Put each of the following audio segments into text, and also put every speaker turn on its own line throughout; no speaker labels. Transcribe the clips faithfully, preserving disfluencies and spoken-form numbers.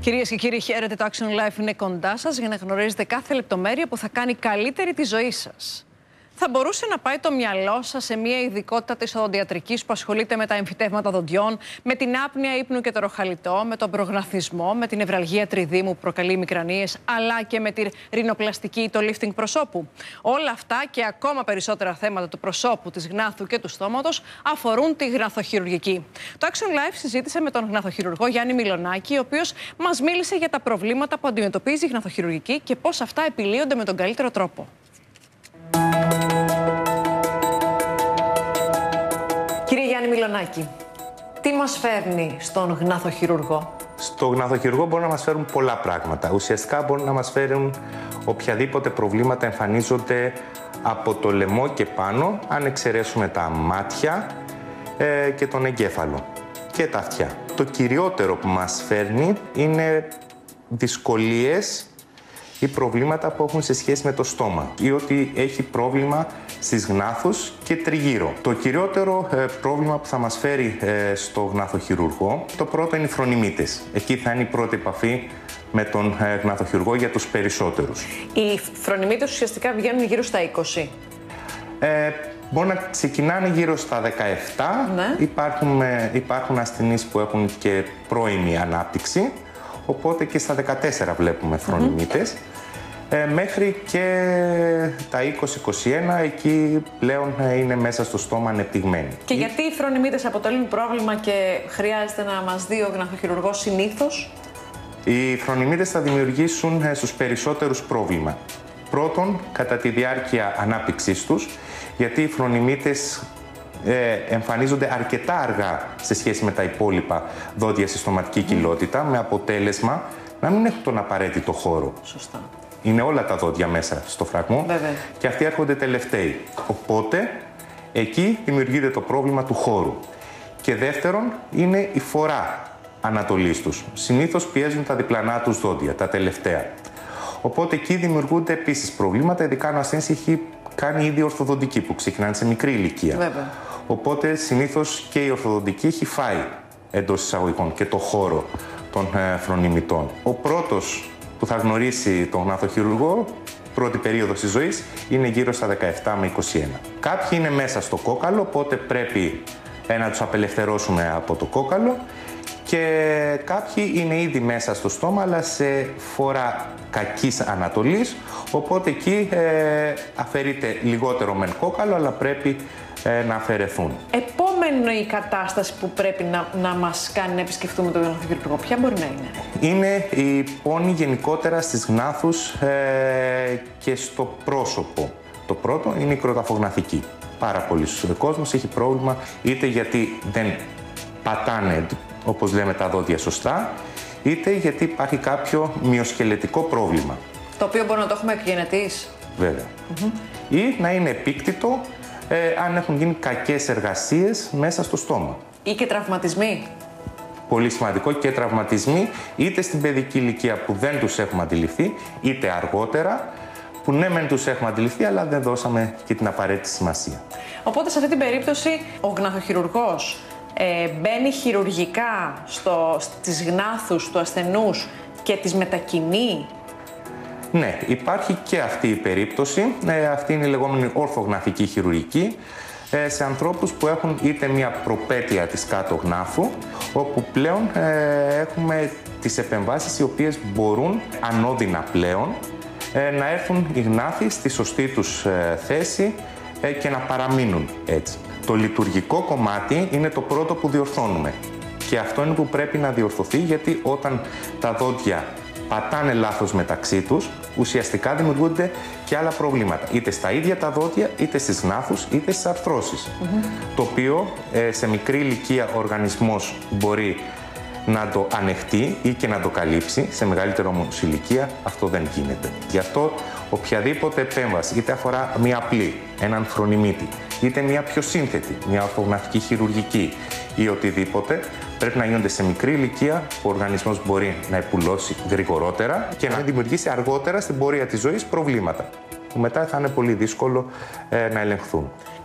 Κυρίες και κύριοι, χαίρετε, το Action Life είναι κοντά σας για να γνωρίζετε κάθε λεπτομέρεια που θα κάνει καλύτερη τη ζωή σας. Θα μπορούσε να πάει το μυαλό σας σε μια ειδικότητα της οδοντιατρικής που ασχολείται με τα εμφυτεύματα δοντιών, με την άπνοια ύπνου και το ροχαλιτό, με τον προγναθισμό, με την ευραλγία τριδήμου που προκαλεί μικρανίες, αλλά και με τη ρινοπλαστική ή το lifting προσώπου. Όλα αυτά και ακόμα περισσότερα θέματα του προσώπου, της γνάθου και του στόματος αφορούν τη γναθοχειρουργική. Το Action Life συζήτησε με τον γναθοχειρουργό Γιάννη Μιλονάκη, ο οποίος μας μίλησε για τα προβλήματα που αντιμετωπίζει η γναθοχειρουργική και πώς αυτά επιλύονται με τον καλύτερο τρόπο. Κύριε Γιάννη Μιλονάκη, τι μας φέρνει στον γναθοχειρουργό?
Στο γναθοχειρουργό μπορούν να μας φέρουν πολλά πράγματα. Ουσιαστικά μπορούν να μας φέρουν οποιαδήποτε προβλήματα εμφανίζονται από το λαιμό και πάνω, αν εξαιρέσουμε τα μάτια ε, και τον εγκέφαλο και τα αυτιά. Το κυριότερο που μας φέρνει είναι δυσκολίες ή προβλήματα που έχουν σε σχέση με το στόμα ή ότι έχει πρόβλημα στις γνάθους και τριγύρω. Το κυριότερο ε, πρόβλημα που θα μας φέρει ε, στο γναθοχειρουργό, το πρώτο είναι οι φρονιμίτες. Εκεί θα είναι η πρώτη επαφή με τον ε, γναθοχειρουργό για τους περισσότερους.
Οι φρονιμίτες ουσιαστικά βγαίνουν γύρω στα είκοσι.
Ε, μπορεί να ξεκινάνε γύρω στα δεκαεπτά.
Ναι.
Υπάρχουν, ε, υπάρχουν ασθενείς που έχουν και πρώιμη ανάπτυξη, οπότε και στα δεκατέσσερα βλέπουμε φρονιμίτες. Mm-hmm. Ε, μέχρι και τα είκοσι είκοσι ένα, εκεί πλέον είναι μέσα στο στόμα ανεπτυγμένοι.
Και ή... γιατί οι φρονιμίτες αποτελούν πρόβλημα και χρειάζεται να μας δει ο γναθοχειρουργός συνήθως?
Οι φρονιμίτες θα δημιουργήσουν στους περισσότερους πρόβλημα. Πρώτον, κατά τη διάρκεια ανάπτυξής τους, γιατί οι φρονιμίτες ε, εμφανίζονται αρκετά αργά σε σχέση με τα υπόλοιπα δόντια στη στοματική mm. κοιλότητα, με αποτέλεσμα να μην έχουν τον απαραίτητο χώρο.
Σωστά.
Είναι όλα τα δόντια μέσα στο φραγμό.
Βέβαια.
Και αυτοί έρχονται τελευταίοι. Οπότε, εκεί δημιουργείται το πρόβλημα του χώρου. Και δεύτερον, είναι η φορά ανατολής τους. Συνήθως πιέζουν τα διπλανά τους δόντια, τα τελευταία. Οπότε, εκεί δημιουργούνται επίσης προβλήματα, ειδικά αν ο ασθενής έχει κάνει ήδη ορθοδοντική, που ξεκινάνε σε μικρή ηλικία.
Βέβαια.
Οπότε, συνήθως και η ορθοδοντική έχει φάει εντός εισαγωγικών και το χώρο των ε, φρονιμιτών. Ο πρώτος που θα γνωρίσει τον γναθοχειρουργό, πρώτη περίοδο της ζωής, είναι γύρω στα δεκαεπτά με είκοσι ένα. Κάποιοι είναι μέσα στο κόκαλο, οπότε πρέπει ε, να τους απελευθερώσουμε από το κόκαλο, και κάποιοι είναι ήδη μέσα στο στόμα, αλλά σε φορά κακής ανατολής, οπότε εκεί ε, αφαιρείται λιγότερο μεν κόκαλο, αλλά πρέπει ε, να αφαιρεθούν.
Επόμενη η κατάσταση που πρέπει να, να μας κάνει να επισκεφτούμε τον γναθοχειρουργό, ποια μπορεί να είναι?
Είναι η πόνη γενικότερα στις γνάθους ε, και στο πρόσωπο. Το πρώτο είναι η κροταφογναθική. Πάρα πολλοί κόσμος έχει πρόβλημα, είτε γιατί δεν πατάνε, όπως λέμε, τα δόντια σωστά, είτε γιατί υπάρχει κάποιο μυοσκελετικό πρόβλημα.
Το οποίο μπορεί να το έχουμε εκγενετής.
Βέβαια. Mm-hmm. Ή να είναι επίκτητο ε, αν έχουν γίνει κακές εργασίες μέσα στο στόμα.
Ή και τραυματισμοί.
Πολύ σημαντικό, και τραυματισμοί, είτε στην παιδική ηλικία που δεν τους έχουμε αντιληφθεί, είτε αργότερα που ναι μεν τους έχουμε αντιληφθεί, αλλά δεν δώσαμε και την απαραίτητη σημασία.
Οπότε σε αυτή την περίπτωση ο γναθοχειρουργός ε, μπαίνει χειρουργικά στο, στις γνάθους του ασθενούς και τις μετακινεί.
Ναι, υπάρχει και αυτή η περίπτωση. Ε, αυτή είναι η λεγόμενη ορθογναθική χειρουργική, ε, σε ανθρώπους που έχουν είτε μια προπέτεια της κάτω γνάθου, όπου πλέον ε, έχουμε τις επεμβάσεις οι οποίες μπορούν ανώδυνα πλέον ε, να έρθουν οι γνάθοι στη σωστή τους ε, θέση ε, και να παραμείνουν έτσι. Το λειτουργικό κομμάτι είναι το πρώτο που διορθώνουμε, και αυτό είναι που πρέπει να διορθωθεί, γιατί όταν τα δόντια πατάνε λάθος μεταξύ τους, ουσιαστικά δημιουργούνται και άλλα προβλήματα, είτε στα ίδια τα δόντια, είτε στις γνάθους, είτε στις αρθρώσεις. Mm-hmm. Το οποίο ε, σε μικρή ηλικία ο οργανισμός μπορεί να το ανεχτεί ή και να το καλύψει, σε μεγαλύτερη όμως ηλικία αυτό δεν γίνεται. Γι' αυτό οποιαδήποτε επέμβαση, είτε αφορά μία απλή, έναν φρονιμίτη, είτε μία πιο σύνθετη, μία ορθογναθική χειρουργική ή οτιδήποτε, πρέπει να γίνονται σε μικρή ηλικία, που ο οργανισμός μπορεί να επουλώσει γρηγορότερα και να δημιουργήσει αργότερα στην πορεία της ζωής προβλήματα, που μετά θα είναι πολύ δύσκολο ε, να ελεγχθούν.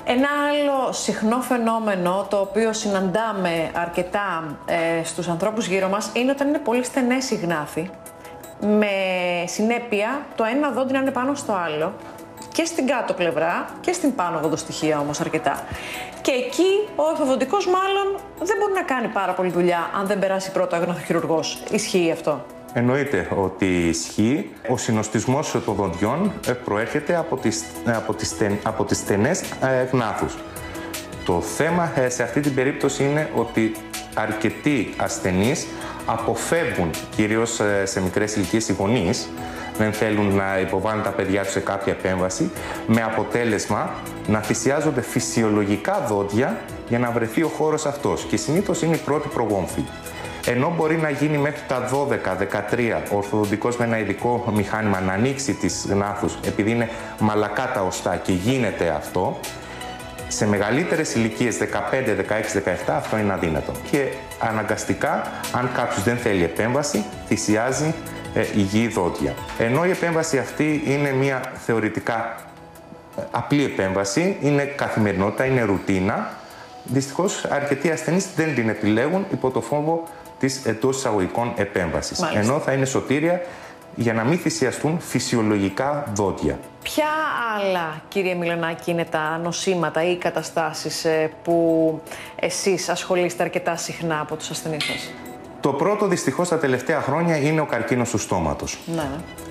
Ένα άλλο συχνό φαινόμενο, το οποίο συναντάμε αρκετά ε, στους ανθρώπους γύρω μας, είναι όταν είναι πολύ στενές οι γνάθοι, με συνέπεια το ένα δόντι να είναι πάνω στο άλλο, και στην κάτω πλευρά και στην πάνω δοντοστοιχεία όμως αρκετά. Και εκεί ο εφοδοντικός μάλλον δεν μπορεί να κάνει πάρα πολύ δουλειά αν δεν περάσει πρώτα ο γναθοχειρουργός. Ισχύει αυτό?
Εννοείται ότι ισχύει. Ο συνοστισμός των δοντιών προέρχεται από τις, από τις, από τις στενές γνάθους. Το θέμα σε αυτή την περίπτωση είναι ότι αρκετοί ασθενείς αποφεύγουν, κυρίως σε μικρές ηλικίες οι γονείς, δεν θέλουν να υποβάλουν τα παιδιά τους σε κάποια επέμβαση, με αποτέλεσμα να θυσιάζονται φυσιολογικά δόντια για να βρεθεί ο χώρος αυτός. Και συνήθως είναι η πρώτη προγόμφη. Ενώ μπορεί να γίνει μέχρι τα δώδεκα δεκατρία ο ορθοδοντικός με ένα ειδικό μηχάνημα να ανοίξει τις γνάθους, επειδή είναι μαλακά τα οστά και γίνεται αυτό, σε μεγαλύτερες ηλικίες δεκαπέντε, δεκαέξι, δεκαεπτά αυτό είναι αδύνατο. Και αναγκαστικά, αν κάποιος δεν θέλει επέμβαση, θυσιάζει ε, υγιή δόντια. Ενώ η επέμβαση αυτή είναι μια θεωρητικά ε, απλή επέμβαση, είναι καθημερινότητα, είναι ρουτίνα, δυστυχώς αρκετοί ασθενείς δεν την επιλέγουν υπό το φόβο της εντός εισαγωγικών επέμβασης. Μάλιστα. Ενώ θα είναι σωτήρια για να μην θυσιαστούν φυσιολογικά δόντια.
Ποια άλλα, κύριε Μιλονάκη, είναι τα νοσήματα ή οι καταστάσεις που εσείς ασχολείστε αρκετά συχνά από τους ασθενείς σας?
Το πρώτο, δυστυχώς, τα τελευταία χρόνια είναι ο καρκίνος του στόματος.
Ναι.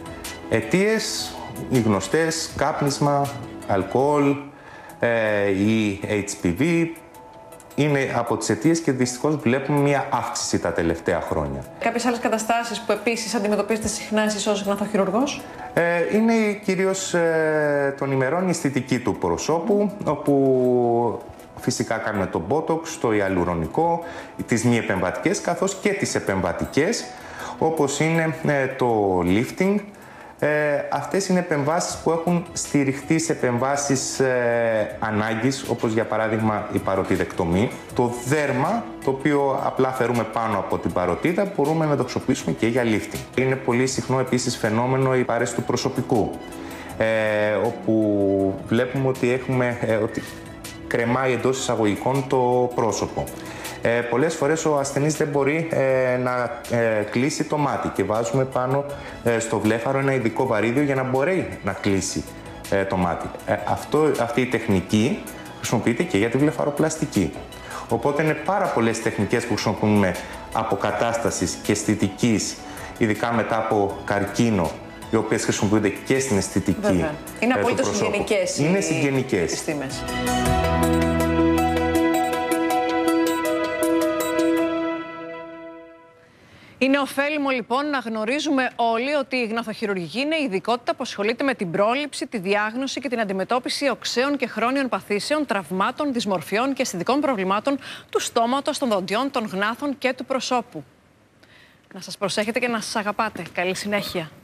Αιτίες, οι γνωστές, κάπνισμα, αλκοόλ, ε, ή έιτς πι βι, είναι από τις αιτίες και δυστυχώς βλέπουμε μια αύξηση τα τελευταία χρόνια. Κάποιες
άλλες καταστάσεις που επίσης αντιμετωπίζετε συχνά εσείς ως γναθοχειρουργός?
Ε, είναι κυρίως ε, των ημερών η αισθητική του προσώπου, όπου φυσικά κάνουμε το botox, το ιαλουρονικό, τις μη επεμβατικές καθώς και τις επεμβατικές, όπως είναι ε, το lifting. Ε, αυτές είναι επεμβάσεις που έχουν στηριχτεί σε επεμβάσεις ε, ανάγκης, όπως για παράδειγμα η παροτιδεκτομή. Το δέρμα, το οποίο απλά φέρουμε πάνω από την παροτίδα, μπορούμε να το χρησιμοποιήσουμε και για lifting. Είναι πολύ συχνό επίσης φαινόμενο η πάρεση του προσωπικού, ε, όπου βλέπουμε ότι, έχουμε, ε, ότι κρεμάει εντός εισαγωγικών το πρόσωπο. Ε, πολλές φορές ο ασθενής δεν μπορεί ε, να ε, κλείσει το μάτι και βάζουμε πάνω ε, στο βλέφαρο ένα ειδικό βαρύδιο για να μπορεί να κλείσει ε, το μάτι. Ε, αυτό, αυτή η τεχνική χρησιμοποιείται και για τη βλεφαροπλαστική. Οπότε είναι πάρα πολλές τεχνικές που χρησιμοποιούμε αποκατάστασης και αισθητικής, ειδικά μετά από καρκίνο, οι οποίες χρησιμοποιούνται και στην αισθητική.
Βέβαια. Είναι απολύτως συγγενικές.
Είναι συγγενικές.
Επιστήμες. Είναι ωφέλιμο λοιπόν να γνωρίζουμε όλοι ότι η γναθοχειρουργική είναι η ειδικότητα που ασχολείται με την πρόληψη, τη διάγνωση και την αντιμετώπιση οξέων και χρόνιων παθήσεων, τραυμάτων, δυσμορφιών και αισθητικών προβλημάτων του στόματος, των δοντιών, των γνάθων και του προσώπου. Να σας προσέχετε και να σας αγαπάτε. Καλή συνέχεια.